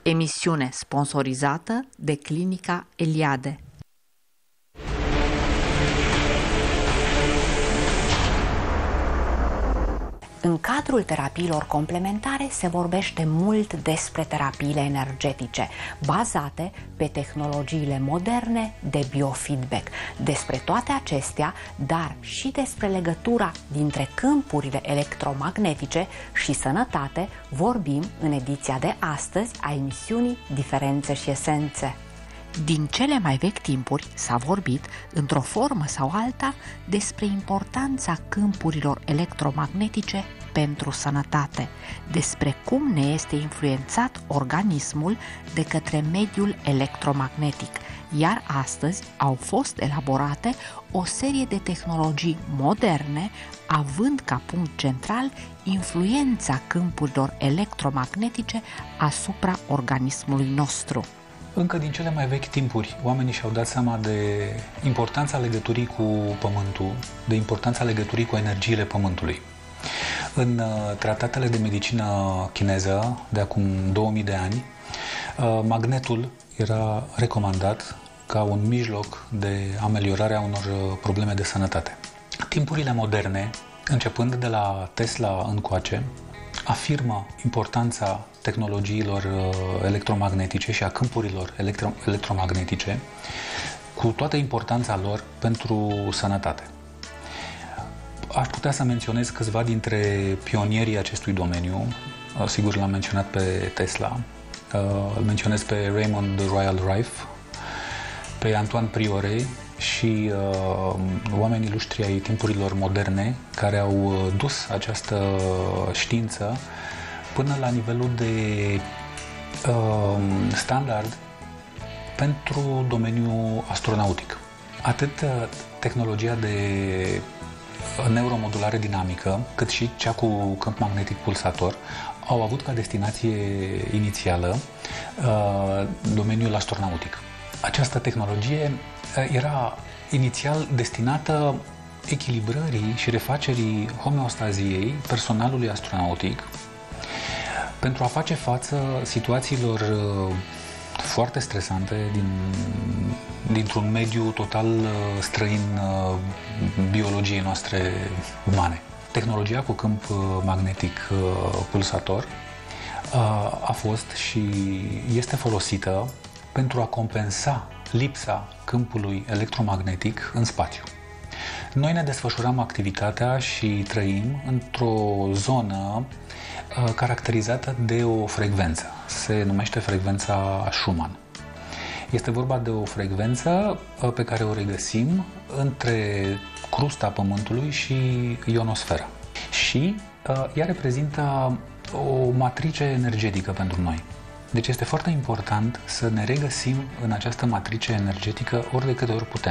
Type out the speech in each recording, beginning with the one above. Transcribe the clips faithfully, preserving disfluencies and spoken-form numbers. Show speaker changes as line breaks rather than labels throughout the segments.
Emisiune sponsorizată de Clinica Eliade.
În cadrul terapiilor complementare se vorbește mult despre terapiile energetice, bazate pe tehnologiile moderne de biofeedback. Despre toate acestea, dar și despre legătura dintre câmpurile electromagnetice și sănătate, vorbim în ediția de astăzi a emisiunii Diferențe și Esențe.
Din cele mai vechi timpuri s-a vorbit, într-o formă sau alta, despre importanța câmpurilor electromagnetice pentru sănătate, despre cum ne este influențat organismul de către mediul electromagnetic, iar astăzi au fost elaborate o serie de tehnologii moderne, având ca punct central influența câmpurilor electromagnetice asupra organismului nostru.
Încă din cele mai vechi timpuri, oamenii și-au dat seama de importanța legăturii cu Pământul, de importanța legăturii cu energiile Pământului. În tratatele de medicină chineză de acum două mii de ani, magnetul era recomandat ca un mijloc de ameliorare a unor probleme de sănătate. Timpurile moderne, începând de la Tesla încoace, afirmă importanța tehnologiilor electromagnetice și a câmpurilor electro- electromagnetice cu toată importanța lor pentru sănătate. Aș putea să menționez câțiva dintre pionierii acestui domeniu. Sigur, l-am menționat pe Tesla, îl menționez pe Raymond Royal Rife, pe Antoine Priore și uh, oamenii ilustri ai timpurilor moderne care au dus această știință până la nivelul de uh, standard pentru domeniul astronautic. Atât tehnologia de neuromodulare dinamică, cât și cea cu câmp magnetic pulsator au avut ca destinație inițială uh, domeniul astronautic. Această tehnologie era inițial destinată echilibrării și refacerii homeostaziei personalului astronautic pentru a face față situațiilor foarte stresante din, dintr-un mediu total străin biologiei noastre umane. Tehnologia cu câmp magnetic pulsator a fost și este folosită pentru a compensa lipsa câmpului electromagnetic în spațiu. Noi ne desfășurăm activitatea și trăim într-o zonă uh, caracterizată de o frecvență. Se numește frecvența Schumann. Este vorba de o frecvență uh, pe care o regăsim între crusta Pământului și ionosfera. Și uh, ea reprezintă o matrice energetică pentru noi. Deci este foarte important să ne regăsim în această matrice energetică ori de câte ori putem.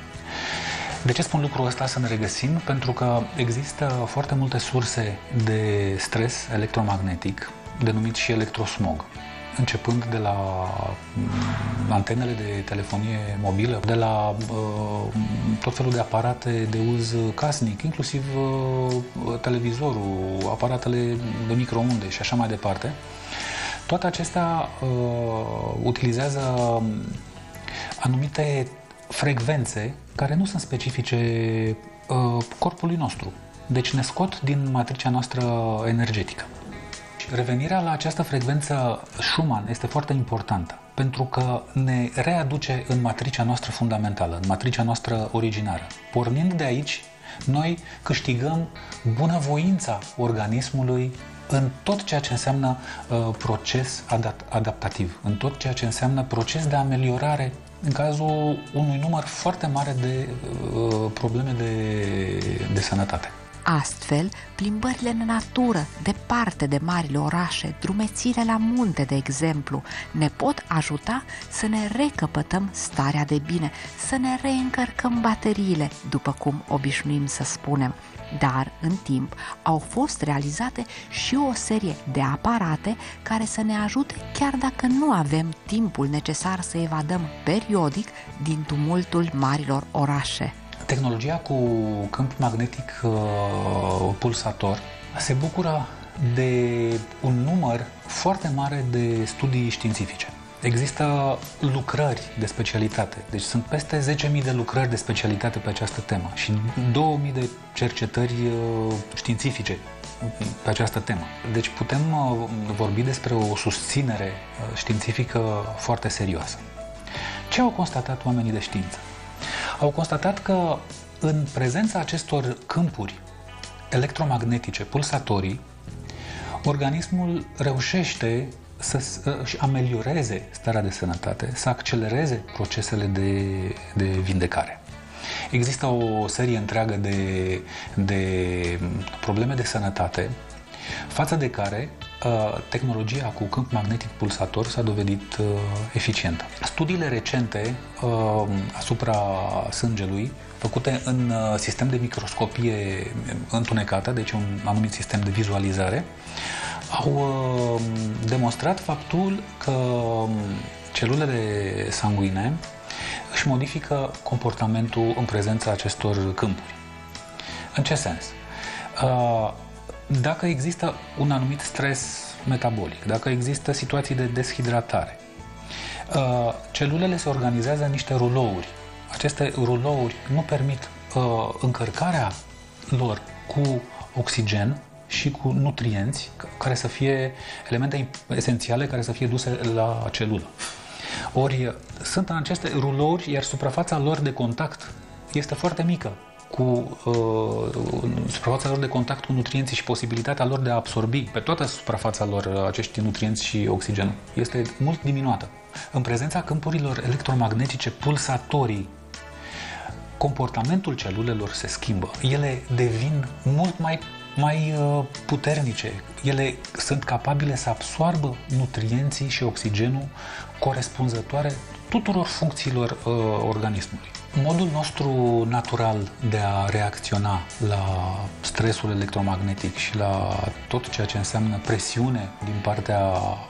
De ce spun lucrul ăsta, să ne regăsim? Pentru că există foarte multe surse de stres electromagnetic, denumit și electrosmog, începând de la antenele de telefonie mobilă, de la uh, tot felul de aparate de uz casnic, inclusiv uh, televizorul, aparatele de microunde și așa mai departe. Toate acestea uh, utilizează anumite frecvențe care nu sunt specifice uh, corpului nostru. Deci ne scot din matricea noastră energetică. Revenirea la această frecvență Schumann este foarte importantă, pentru că ne readuce în matricea noastră fundamentală, în matricea noastră originară. Pornind de aici, noi câștigăm bunăvoința organismului în tot ceea ce înseamnă uh, proces adapt- adaptativ, în tot ceea ce înseamnă proces de ameliorare în cazul unui număr foarte mare de uh, probleme de, de sănătate.
Astfel, plimbările în natură, departe de marile orașe, drumețile la munte, de exemplu, ne pot ajuta să ne recăpătăm starea de bine, să ne reîncărcăm bateriile, după cum obișnuim să spunem. Dar, în timp, au fost realizate și o serie de aparate care să ne ajute chiar dacă nu avem timpul necesar să evadăm periodic din tumultul marilor orașe.
Tehnologia cu câmp magnetic uh, pulsator se bucură de un număr foarte mare de studii științifice. Există lucrări de specialitate, deci sunt peste zece mii de lucrări de specialitate pe această temă și două mii de cercetări științifice pe această temă. Deci putem vorbi despre o susținere științifică foarte serioasă. Ce au constatat oamenii de știință? Au constatat că în prezența acestor câmpuri electromagnetice pulsatorii, organismul reușește să-și amelioreze starea de sănătate, să accelereze procesele de, de vindecare. Există o serie întreagă de, de probleme de sănătate față de care uh, tehnologia cu câmp magnetic pulsator s-a dovedit uh, eficientă. Studiile recente uh, asupra sângelui, făcute în uh, sistem de microscopie întunecată, deci un anumit sistem de vizualizare, au uh, demonstrat faptul că celulele sanguine își modifică comportamentul în prezența acestor câmpuri. În ce sens? Uh, Dacă există un anumit stres metabolic, dacă există situații de deshidratare, celulele se organizează în niște rulouri. Aceste rulouri nu permit încărcarea lor cu oxigen și cu nutrienți care să fie elemente esențiale care să fie duse la celulă. Ori sunt în aceste rulouri, iar suprafața lor de contact este foarte mică cu uh, suprafața lor de contact cu nutrienții și posibilitatea lor de a absorbi pe toată suprafața lor acești nutrienți și oxigenul este mult diminuată. În prezența câmpurilor electromagnetice pulsatorii, comportamentul celulelor se schimbă. Ele devin mult mai, mai uh, puternice. Ele sunt capabile să absoarbă nutrienții și oxigenul corespunzătoare tuturor funcțiilor uh, organismului. Modul nostru natural de a reacționa la stresul electromagnetic și la tot ceea ce înseamnă presiune din partea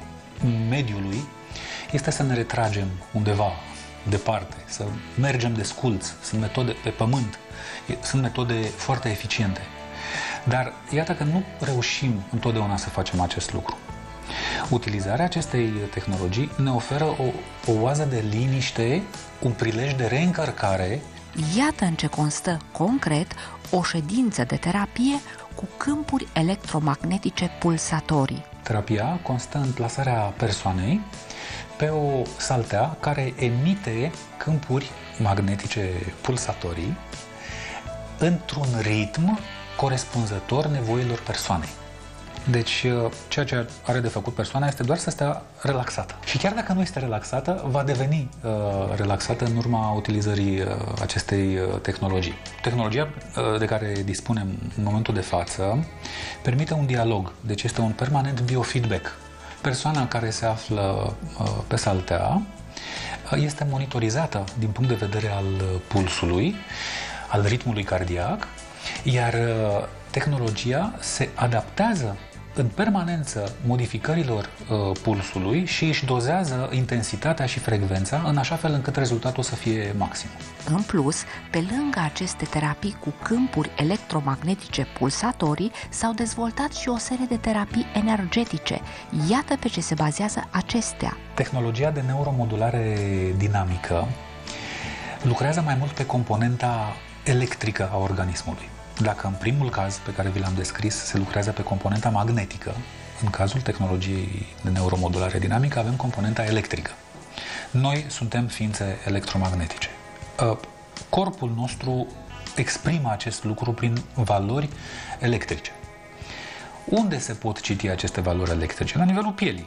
mediului este să ne retragem undeva departe, să mergem desculți. Sunt metode pe pământ, sunt metode foarte eficiente. Dar iată că nu reușim întotdeauna să facem acest lucru. Utilizarea acestei tehnologii ne oferă o, o oază de liniște, un prilej de reîncărcare.
Iată în ce constă concret o ședință de terapie cu câmpuri electromagnetice pulsatorii.
Terapia constă în plasarea persoanei pe o saltea care emite câmpuri magnetice pulsatorii într-un ritm corespunzător nevoilor persoanei. Deci, ceea ce are de făcut persoana este doar să stea relaxată. Și chiar dacă nu este relaxată, va deveni uh, relaxată în urma utilizării uh, acestei uh, tehnologii. Tehnologia uh, de care dispunem în momentul de față permite un dialog, deci este un permanent biofeedback. Persoana care se află uh, pe saltea uh, este monitorizată din punct de vedere al pulsului, al ritmului cardiac, iar uh, tehnologia se adaptează în permanență modificărilor uh, pulsului și își dozează intensitatea și frecvența în așa fel încât rezultatul să fie maxim.
În plus, pe lângă aceste terapii cu câmpuri electromagnetice pulsatorii, s-au dezvoltat și o serie de terapii energetice. Iată pe ce se bazează acestea.
Tehnologia de neuromodulare dinamică lucrează mai mult pe componenta electrică a organismului. Dacă în primul caz pe care vi l-am descris se lucrează pe componenta magnetică, în cazul tehnologiei de neuromodulare dinamică avem componenta electrică. Noi suntem ființe electromagnetice. Corpul nostru exprimă acest lucru prin valori electrice. Unde se pot citi aceste valori electrice? La nivelul pielii.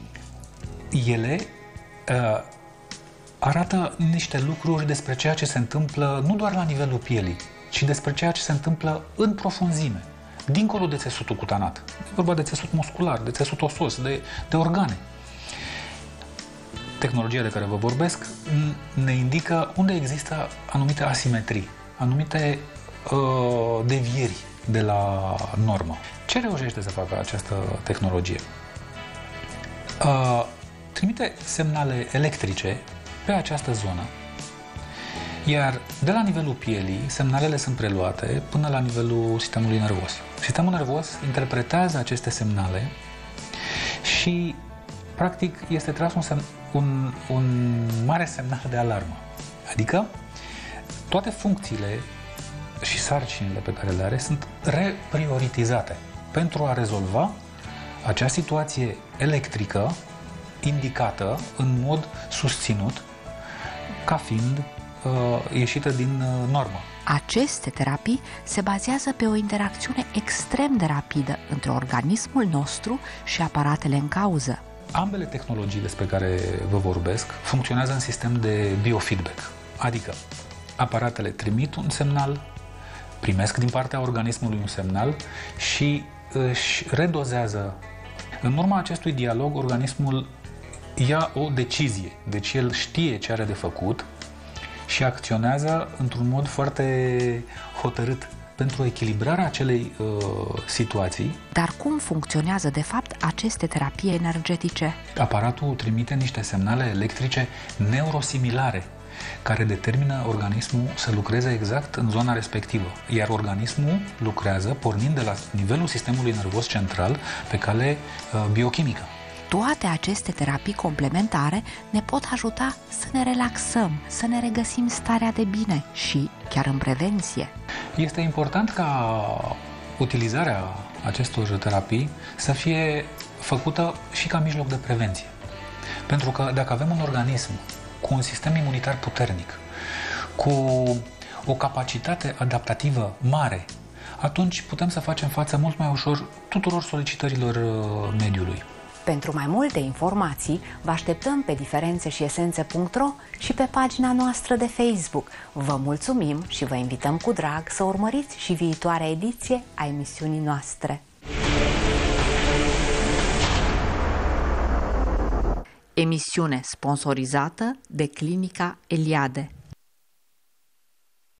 Ele uh, arată niște lucruri despre ceea ce se întâmplă nu doar la nivelul pielii, ci despre ceea ce se întâmplă în profunzime, dincolo de țesutul cutanat. E vorba de țesut muscular, de țesut osos, de, de organe. Tehnologia de care vă vorbesc ne indică unde există anumite asimetrii, anumite uh, devieri de la normă. Ce reușește să facă această tehnologie? Uh, trimite semnale electrice pe această zonă Iar de la nivelul pielii, semnalele sunt preluate până la nivelul sistemului nervos. Sistemul nervos interpretează aceste semnale și, practic, este tras un, semn, un, un mare semnal de alarmă. Adică, toate funcțiile și sarcinile pe care le are sunt reprioritizate pentru a rezolva acea situație electrică indicată în mod susținut ca fiind uh, ieșită din uh, normă.
Aceste terapii se bazează pe o interacțiune extrem de rapidă între organismul nostru și aparatele în cauză.
Ambele tehnologii despre care vă vorbesc funcționează în sistem de biofeedback, adică aparatele trimit un semnal, primesc din partea organismului un semnal și își redozează. În urma acestui dialog, organismul ia o decizie, deci el știe ce are de făcut și acționează într-un mod foarte hotărât pentru echilibrarea acelei uh, situații.
Dar cum funcționează de fapt aceste terapii energetice?
Aparatul trimite niște semnale electrice neurosimilare care determină organismul să lucreze exact în zona respectivă. Iar organismul lucrează pornind de la nivelul sistemului nervos central pe cale uh, biochimică.
Toate aceste terapii complementare ne pot ajuta să ne relaxăm, să ne regăsim starea de bine și chiar în prevenție.
Este important ca utilizarea acestor terapii să fie făcută și ca mijloc de prevenție. Pentru că dacă avem un organism cu un sistem imunitar puternic, cu o capacitate adaptativă mare, atunci putem să facem față mult mai ușor tuturor solicitărilor mediului.
Pentru mai multe informații, vă așteptăm pe diferențe și esențe punct ro și pe pagina noastră de Facebook. Vă mulțumim și vă invităm cu drag să urmăriți și viitoarea ediție a emisiunii noastre.
Emisiune sponsorizată de Clinica Eliade.